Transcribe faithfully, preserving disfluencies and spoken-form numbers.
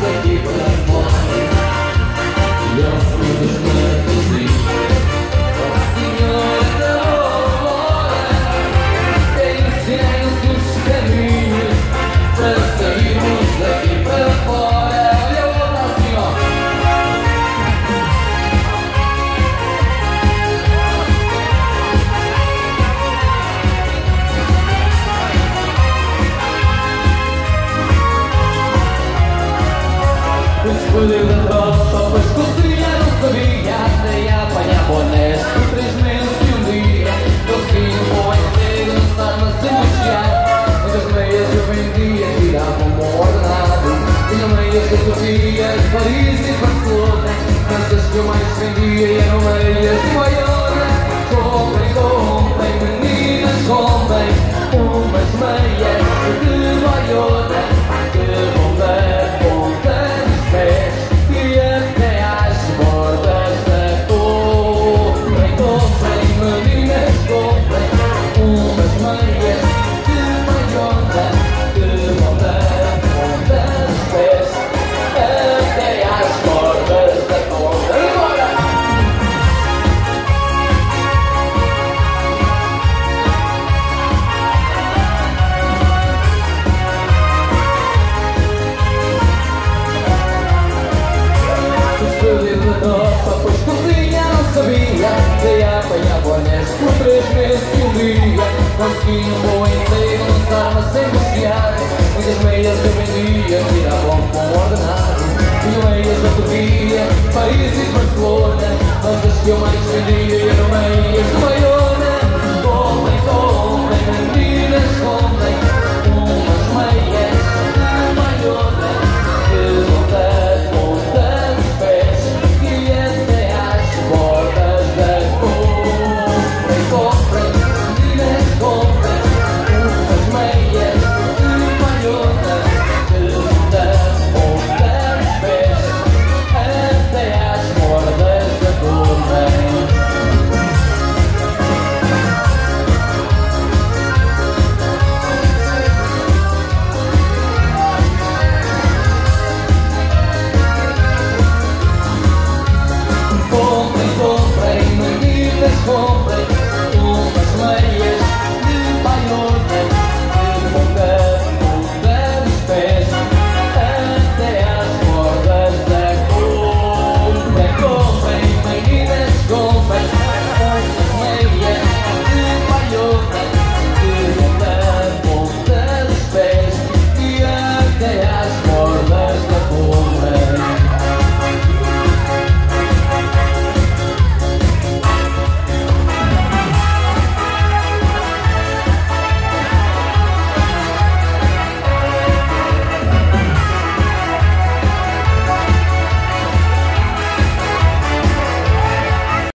daqui para fora. E ao som dos matozinhos, a senhora da hora ensina-nos os caminhos para sairmos daqui para fora. Olha o outro assim, ó. Escolheu da tropa, pois cozinhar não sabia. Até apanhar bonés por três meses e um dia. Consegui um bom emprego, não estava sem mexer. Muitas meias eu vendia, tirava um bom ordenado. Tinha meias de Sofia, de Paris e Barcelona. Mas as que eu mais vendia eram meias de Baiona. Comprem, comprem, meninas, comprem umas meias de Baiona que vão dar ponta nos pés e até às bordas da cor. Comprem, comprem, meninas, comprem umas meias de Baiona que vão dar ponta nos pés até às bordas da cor. Agora! Escolhi da tropa, pois cozinhar não sabia. Dei a apanhar bonés por três meses e um dia. Consegui um bom emprego, não estava sem buscar. Muitas meias eu vendia, tirava um bom ordenado. Tinha meias da Turquia, Paris e Barcelona. Mas as que eu mais